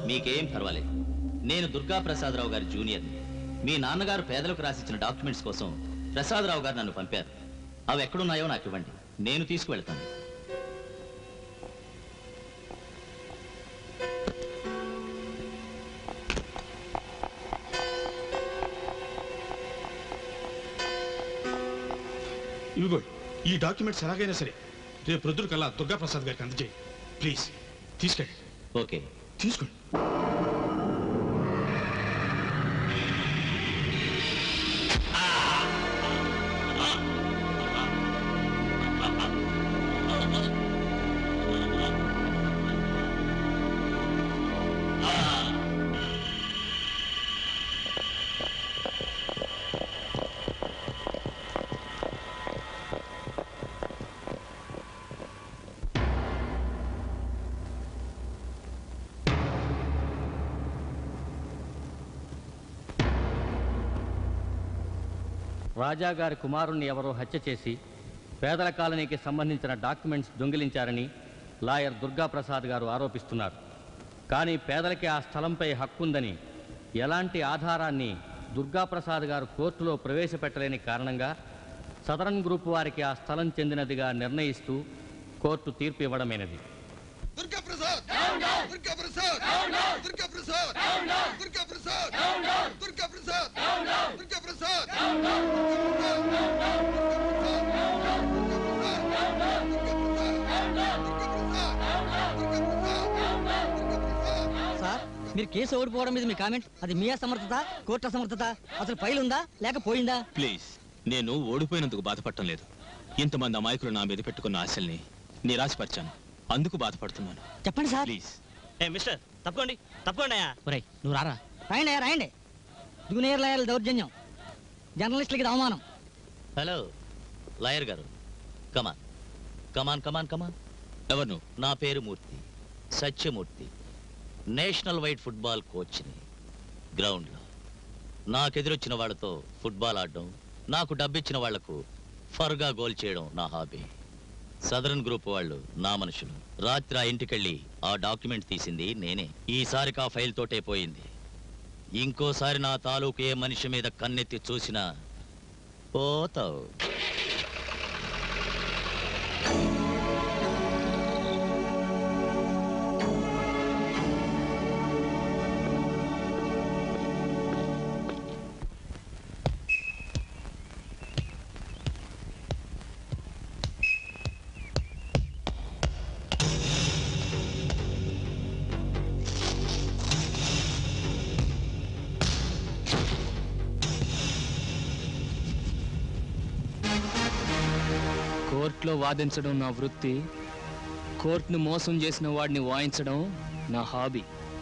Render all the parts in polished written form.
మీకేం పర్వాలేదు. నేను దుర్గా ప్రసాదరావు గారి జూనియర్. మీ నాన్నగారు పేదలకు రాసిచ్చిన డాక్యుమెంట్స్ కోసం ప్రసాదరావు గారు నన్ను పంపారు. అవి ఎక్కడున్నాయో నాకు ఇవ్వండి, నేను తీసుకువెళ్తాను. ఇవిగో ఈ డాక్యుమెంట్స్ ఎలాగైనా సరే రేపు ప్రొద్దున కల్లా దుర్గా ప్రసాద్ గారికి అందజేయి ప్లీజ్. తీసుకెళ్ళి. ఓకే, తీసుకోండి. రాజాగారి కుమారుణ్ణి ఎవరో హత్య చేసి పేదల కాలనీకి సంబంధించిన డాక్యుమెంట్స్ దొంగిలించారని లాయర్ దుర్గాప్రసాద్ గారు ఆరోపిస్తున్నారు. కానీ పేదలకి ఆ స్థలంపై హక్కుందని ఎలాంటి ఆధారాన్ని దుర్గాప్రసాద్ గారు కోర్టులో ప్రవేశపెట్టలేని కారణంగా సదరన్ గ్రూప్ వారికి ఆ స్థలం చెందినదిగా నిర్ణయిస్తూ కోర్టు తీర్పు ఇవ్వడమైనది. సార్, మీరు కేసు ఓడిపోవడం మీద మీ కామెంట్, అది మీ అసమర్థత, కోర్టు అసమర్థత? అసలు ఫైల్ ఉందా లేక పోయిందా? ప్లీజ్, నేను ఓడిపోయినందుకు బాధపడటం లేదు. ఇంతమంది అమాయకులు నా మీద పెట్టుకున్న ఆశల్ని నిరాశపరిచాను, అందుకు బాధపడుతున్నాను. చెప్పండి సార్. ప్లీజ్. మిస్టర్ తప్పకోండి తప్పకోండి. నువ్వు రారా. రాయండి రాయండి. జూనియర్ లాయర్ల దౌర్జన్యం, జర్నలిస్టులకి అవమానం. హలో లాయర్ గారు, కమాన్ కమాన్ కమాన్ కమాన్. ఎవరు నువ్వు? నా పేరు Murthy, Satyamurthy. National wide football కోచ్ని. గ్రౌండ్లో నాకెదురొచ్చిన వాళ్ళతో ఫుట్బాల్ ఆడడం, నాకు డబ్బిచ్చిన వాళ్లకు ఫర్గా గోల్ చేయడం నా హాబీ. సదరన్ గ్రూప్ వాళ్ళు నా మనుషులు. రాత్రి ఆ ఇంటికెళ్ళి ఆ డాక్యుమెంట్ తీసింది నేనే. ఈసారికి ఆ ఫైల్ తోటే పోయింది. ఇంకోసారి నా తాలూకు ఏ మనిషి మీద కన్నెత్తి చూసినా పోతావు. కోర్టులో వాదించడం నా వృత్తి, కోర్టును మోసం చేసిన వాడిని వాయించడం నా హాబీ.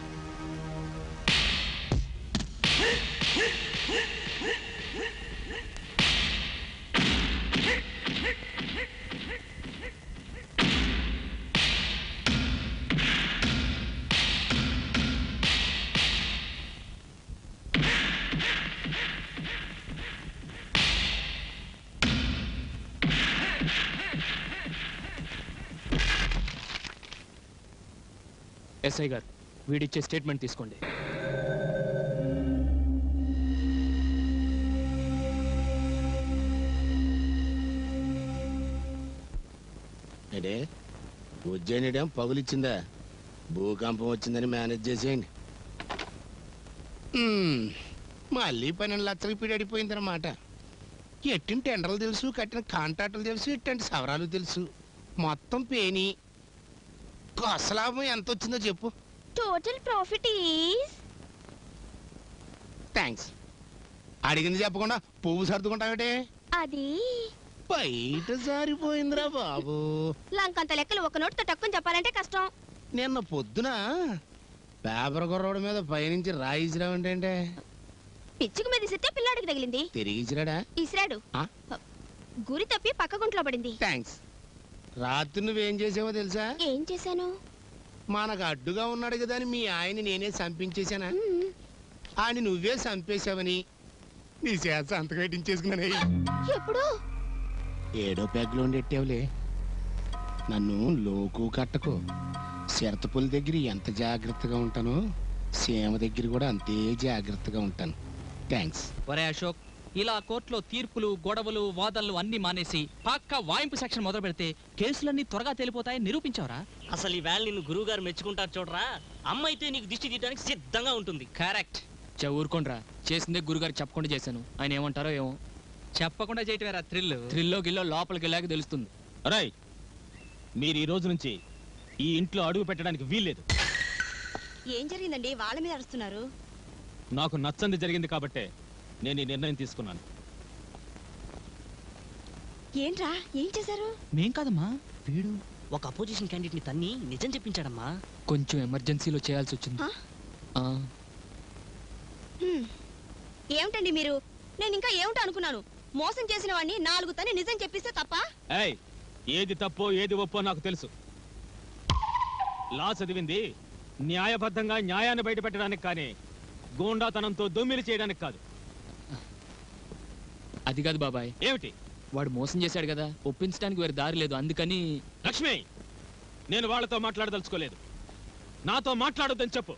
ఎస్ఐ గారు, వీడిచ్చే స్టేట్మెంట్ తీసుకోండి. అంటే ఉజ్జయినిడేం పగులిచ్చిందా? భూకంపం వచ్చిందని మేనేజ్ చేసేయండి. మళ్ళీ 12 లక్షలకు పీడడిపోయిందన్నమాట. ఎట్టిన టెండర్లు తెలుసు, కట్టిన కాంట్రాక్టులు తెలుసు, ఇట్టంటి సవరాలు తెలుసు. మొత్తం పేని. అసలాభం ఎంత వచ్చిందో చెప్పు. Total profit is. థ్యాంక్స్. అడిగింది చెప్పకుండా పువ్వు సర్దుకుంటావేటే? అది బయట జారిపోయిందిరా బాబు. లంకంత లెక్కలు ఒక నోటితో టక్కుని చెప్పాలంటే కష్టం. నిన్న పొద్దున పేపర్ కుర్రోడు మీద పైనుంచి రాయిసిరావంటే పిచ్చుకు మీద ఇసిరితే పిల్లాడికి తగిలింది. తిరిగి ఇసిరాడా? ఇసిరాడు. గురి తప్పి పక్క గుంట్లో పడింది. థ్యాంక్స్. రాత్రి నువ్వేం చేసావో తెలుసా? ఏం చేశాను? మనకు అడ్డుగా ఉన్నాడు కదా అని మీ ఆయన నేనే చంపించేశానా? ఆయన నువ్వే చంపేశావని నీ చేత సంతకం పెట్టించేసుకున్నానే. ఎప్పుడు? 7వ పెగ్లో ఉండేట్టేవులే. నన్ను లోకు కట్టకు. శరతపుల దగ్గర ఎంత జాగ్రత్తగా ఉంటానో సీమ దగ్గర కూడా అంతే జాగ్రత్తగా ఉంటాను. థ్యాంక్స్. ఒరే అశోక్, ఇలా కోర్టులో తీర్పులు గొడవలు వాదనలు అన్ని మానేసి పక్కా వాయింపు సెక్షన్ మొదలు పెడితే కేసులన్నీ త్వరగా తేలిపోతాయని నిరూపించావరా? అసలు ఈ వేళ నిన్ను గురువు గారు మెచ్చుకుంటారు చూడరా. అమ్మ అయితే నీకు దిష్టి తీయడానికి సిద్ధంగా ఉంటుంది. కరెక్ట్. ఊరుకోండ్రా, చేసిందే గురుగారు చెప్పకుండా చేశాను. ఆయన ఏమంటారో ఏమో. చెప్పకుండా చేయటమేరా థ్రిల్. థ్రిల్లో గిల్లో లోపలికి వెళ్ళాక తెలుస్తుంది. రాయ్, మీరు ఈ రోజు నుంచి ఈ ఇంట్లో అడుగు పెట్టడానికి వీల్లేదు. ఏం జరిగిందండి? వాళ్ళ మీద అరుస్తున్నారు. నాకు నచ్చంది జరిగింది కాబట్టే నేను ఈ నిర్ణయం తీసుకున్నాను. ఏంట్రా ఏం చేశారు? మేం కాదమ్మా, వీడు ఒక అపోజిషన్ క్యాండిడేట్ ని తన్ని నిజం చెప్పించాడమ్మా. కొంచెం ఎమర్జెన్సీలో చేయాల్సి వచ్చింది. ఏమిటండి మీరు? నేను ఇంకా ఏమిటో అనుకున్నాను. మోసం చేసిన వాడిని 4 తని నిజం చెప్పిస్తే తప్ప? ఏయ్, ఏది తప్పో ఏది ఒప్పో నాకు తెలుసు. లా చదివింది న్యాయబద్ధంగా న్యాయాన్ని బయట పెట్టడానికి కానీ గూండాతనంతో దొమ్మిలి చేయడానికి కాదు. అది కాదు బాబాయ్. ఏమిటి? వాడు మోసం చేశాడు కదా, ఒప్పించడానికి వేరే దారి లేదు. అందుకని. లక్ష్మి, నేను వాళ్ళతో మాట్లాడదలుచుకోలేదు. నాతో మాట్లాడొద్దని చెప్పు.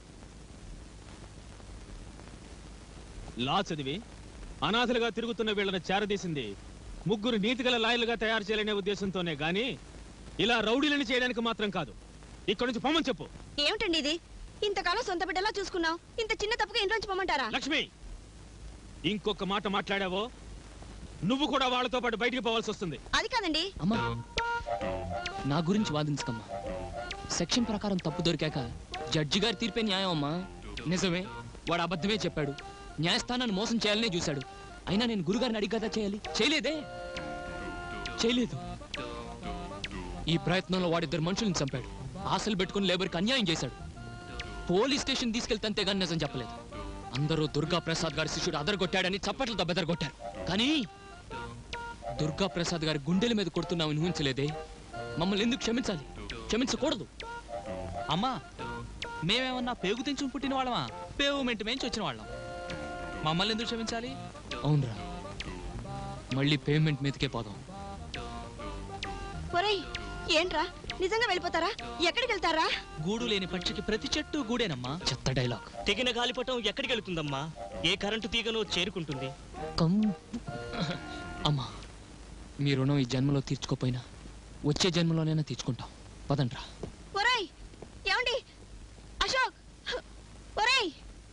లా చదివి అనాథలుగా తిరుగుతున్న వీళ్ళని చేరదీసింది 3 నీతిగల లాయర్లుగా తయారు చేయాలనే ఉద్దేశంతోనే గాని ఇలా రౌడీలను చేయడానికి మాత్రం కాదు. ఇక్కడి నుంచి పొమ్మని చెప్పు. ఏమిటండి ఇది? ఇంతకాలం సొంత బిడ్డలా చూసుకున్నావు, ఇంత చిన్న తప్పుగా ఇంట్లోంచి పొమ్మంటారా? లక్ష్మి, ఇంకొక మాట మాట్లాడావో నువ్వు కూడా వాళ్ళతో పాటు బయటికి పోవాల్సి వస్తుంది. అది కాదండి. అమ్మా, నా గురించి వాదించకమ్మా. సెక్షన్ ప్రకారం తప్పు దొరికాక జడ్జి గారి తీర్పే న్యాయం అమ్మా. నిజమే, వాడు అబద్ధమే చెప్పాడు. న్యాయస్థానాన్ని మోసం చేయాలనే చూశాడు. అయినా నేను గురుగారిని అడిగి కదా చేయాలి. చేయలేదు. ఈ ప్రయత్నంలో వాడిద్దరు మనుషుల్ని చంపాడు. ఆశలు పెట్టుకుని లేబర్కి అన్యాయం చేశాడు. పోలీస్ స్టేషన్ తీసుకెళ్తే అంతేగాని నిజం చెప్పలేదు. అందరూ దుర్గా ప్రసాద్ గారి శిష్యుడు అదరగొట్టాడని చప్పట్లతో బెదరగొట్టారు. కానీ దుర్గా ప్రసాద్ గారి గుండెల మీద కొడుతున్నామని ఊహించలేదే. మమ్మల్ని ఎందుకు క్షమించాలి? క్షమించకూడదు. అమ్మా, మేమేమన్నా పేగు తెంచుకుని పుట్టిన వాళ్ళమా? పేమెంట్ మేంచి వచ్చిన వాళ్ళం. మమ్మల్ని ఎందుకు క్షమించాలి? అవునరా, మళ్ళీ పేమెంట్ మీదకే పోదాం. ఒరేయ్, ఏంట్రా నిజంగా వెళ్ళిపోతారా? ఎక్కడికి వెళ్తారా? గూడు లేని పక్షికి ప్రతి చెట్టు గూడేనమ్మా. చెత్త డైలాగ్. తెగిన గాలిపటం ఎక్కడికి వెళుతుందమ్మా? ఏ కరెంటు తీగనో చేరుకుంటుంది. అమ్మా, మీ రుణం ఈ జన్మలో తీర్చుకోపోయినా వచ్చే జన్మలోనైనా తీర్చుకుంటాం. పదండ్రా. ఒరేయ్, ఏమండి? అశోక్, ఒరేయ్,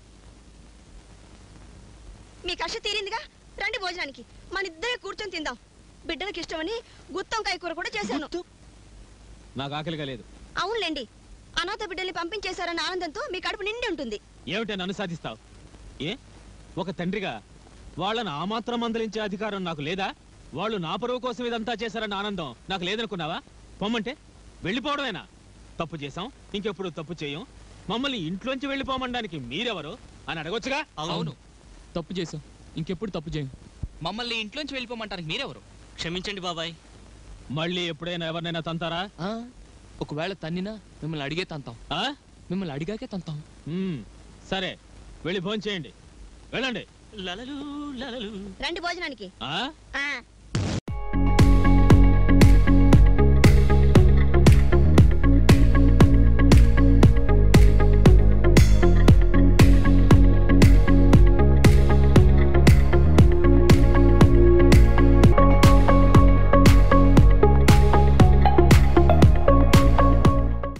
మీ కష్ట తీరిందిగా, రండి భోజనానికి. మన ఇద్దరే కూర్చొని తిందాం. బిడ్డలకు ఇష్టమని గుత్తొంకాయ కూర కూడా చేశాను. నాకు ఆకలిగా లేదు. అవునులేండి, అనాథ బిడ్డల్ని పంపించేశారన్న ఆనందంతో మీ కడుపు నిండి ఉంటుంది. ఏమిటి నన్ను సాధిస్తావు? ఒక తండ్రిగా వాళ్ళని ఆ మాత్రం మందలించే అధికారం నాకు లేదా? వాళ్ళు నా పరువు కోసం ఇదంతా చేశారన్న ఆనందం నాకు లేదనుకున్నావా? పొమ్మంటే వెళ్ళిపోవడమేనా? తప్పు చేశాం, ఇంకెప్పుడు తప్పు చేయం, మమ్మల్ని ఇంట్లోంచి వెళ్ళిపోమనడానికి మీరెవరు అని అడగొచ్చుగా. అవును, తప్పు చేశాం, ఇంకెప్పుడు తప్పు చేయం. మమ్మల్ని ఇంట్లోంచి వెళ్ళిపోమంటానికి మీరెవరు? క్షమించండి బాబాయ్. మళ్ళీ ఎప్పుడైనా ఎవరినైనా తంతారా? ఒకవేళ తన్నినా మిమ్మల్ని అడిగే తంతాం. మిమ్మల్ని అడిగాకే తంతాం. సరే, వెళ్ళి భోంచేయండి. వెళ్ళండి. లలలు లలలు. రండి భోజనానికి.